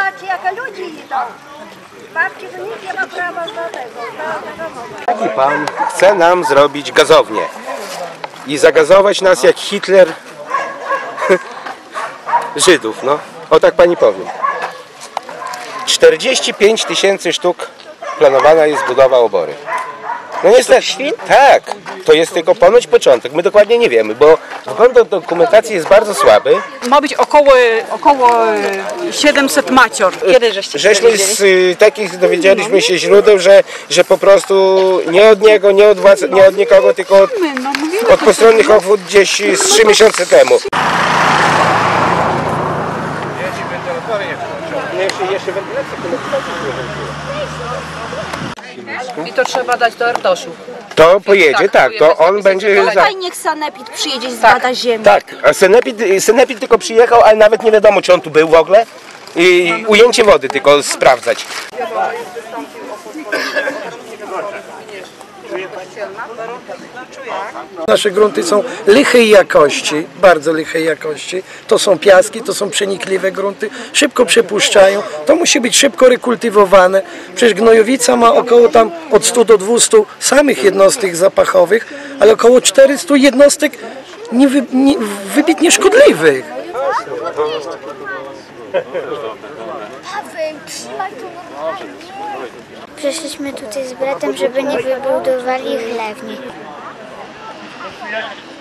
zobaczcie, jakie ludzi idą. Babci, to nikt nie ma prawa do tego. Taki pan chce nam zrobić gazownię i zagazować nas jak Hitler Żydów, no. O tak pani powiem. 45 000 sztuk planowana jest budowa obory. No niestety, tak, to jest tylko ponoć początek. My dokładnie nie wiemy, bo wygląd dokumentacji jest bardzo słaby. Ma być około 700 macior. Kiedy Żeśmy z takich dowiedzieliśmy się źródeł, że po prostu nie od niego, nie od władz, nie od nikogo, tylko od postronnych obwód gdzieś z 3 miesiące temu. Jeszcze wentylacja. I to trzeba dać do Erdoszu. To pojedzie, tak, to on będzie... Tutaj niech sanepid przyjedzie i zbada ziemię. Tak, a Senepid tylko przyjechał, ale nawet nie wiadomo, czy on tu był w ogóle. I ujęcie wody tylko sprawdzać. Nasze grunty są lichej jakości, bardzo lichej jakości. To są piaski, to są przenikliwe grunty, szybko przepuszczają. To musi być szybko rekultywowane. Przecież gnojowica ma około tam od 100 do 200 samych jednostek zapachowych, ale około 400 jednostek wybitnie szkodliwych. Przyszliśmy tutaj z bratem, żeby nie wybudowali chlewni.